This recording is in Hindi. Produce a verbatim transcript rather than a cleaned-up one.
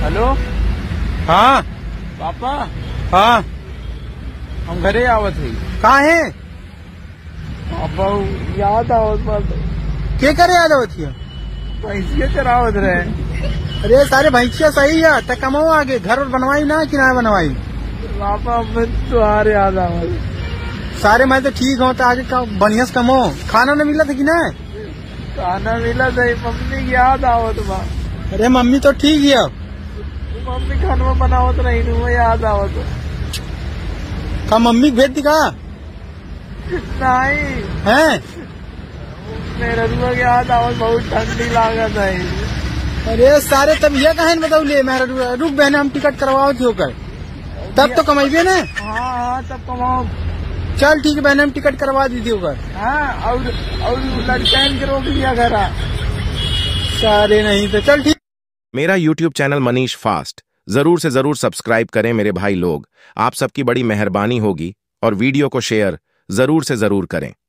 हेलो। हाँ पापा। हाँ हम घरे आवत है। कहाँ है? पापा याद आवत बात के करे याद होती है? भैंसिया चरावत रहे। अरे सारे भैंसिया सही है त कमाओ आगे, घर और बनवाई ना कि ना बनवाई? पापा मैं तुहार याद आवत। सारे मैं तो ठीक हूँ, तो आगे का बढ़िया से कमो। खाना न मिला था कि ना? खाना मिला था, मम्मी की याद आवत बा। अरे मम्मी तो ठीक है, मम्मी खाना बनावत रही हूँ, याद आवत का मम्मी भेज दी का? नहीं है मेरा रुआ की याद आवत, बहुत ठंडी लागत है। अरे सारे तब यह कहे बताऊ ले मेरा रुक बहने, हम टिकट करवाओ थी होकर तब तो कमाइबे ना। हाँ हाँ तब कमाओ। चल ठीक है बहने, हम टिकट करवा दी थी होकर। हाँ और और लड़कन के रोक लिया घर सारे नहीं तो चल ठीक। मेरा यूट्यूब चैनल मनीष फास्ट जरूर से जरूर सब्सक्राइब करें मेरे भाई लोग, आप सबकी बड़ी मेहरबानी होगी और वीडियो को शेयर जरूर से जरूर करें।